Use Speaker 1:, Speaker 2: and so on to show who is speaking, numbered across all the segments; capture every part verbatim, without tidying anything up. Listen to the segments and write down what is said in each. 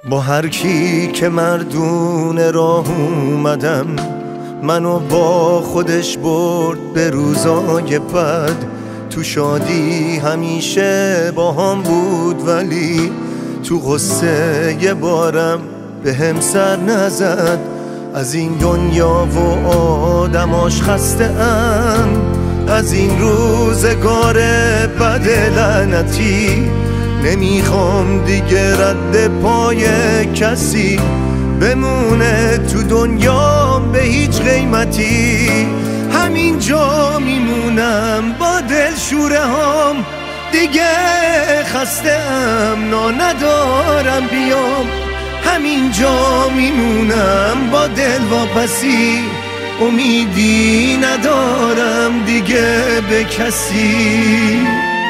Speaker 1: با هر کی که مردون راه اومدم، منو با خودش برد به روزای بد. تو شادی همیشه با هم بود، ولی تو غصه یه بارم به هم سر نزد. از این دنیا و آدماش خسته ام، از این روزگار بد لعنتی. نمیخوام دیگه رد پای کسی بمونه تو دنیا به هیچ قیمتی. همینجا میمونم با دل شوره هام، دیگه خسته ام نا ندارم بیام. همینجا میمونم با دل واپسی، امیدی ندارم دیگه به کسی.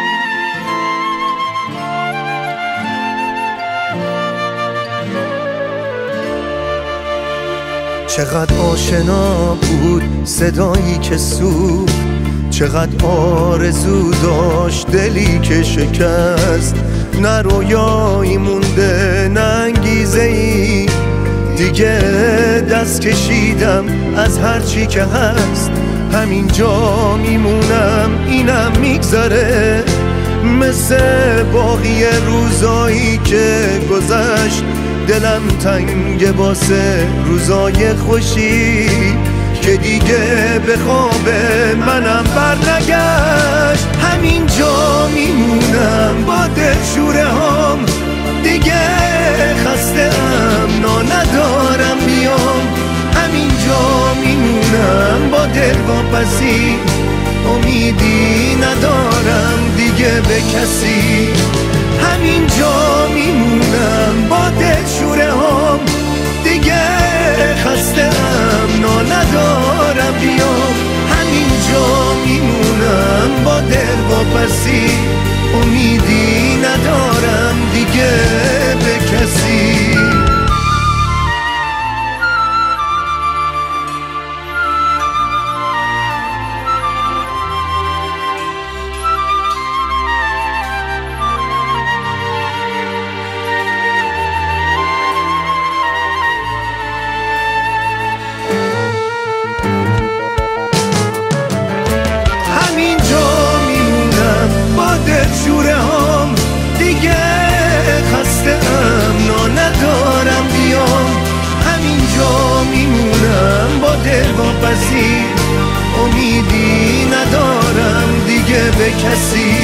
Speaker 1: چقدر آشنا بود صدایی که سوخت، چقدر آرزو داشت دلی که شکست. نه رویایی مونده نه انگیزه ای، دیگه دست کشیدم از هرچی که هست. همینجا میمونم اینم میگذره، مثل باقی روزایی که گذشت. دلم تنگ واسه روزای خوشی که دیگه به خواب منم بر نگشت. همینجا میمونم با دل شوره هام، دیگه خسته ام نا ندارم بیام. همینجا میمونم با دل واپسی، امیدی ندارم دیگه به کسی. همینجا میمونم با دل شوره هام، دیگه خسته ام نا ندارم بیام. همینجا میمونم با دل واپسی، امیدی ندارم دیگه به کسی. شوره هام دیگه خسته ام نا ندارم بیام. همینجا میمونم با دل واپسی، امیدی ندارم دیگه به کسی.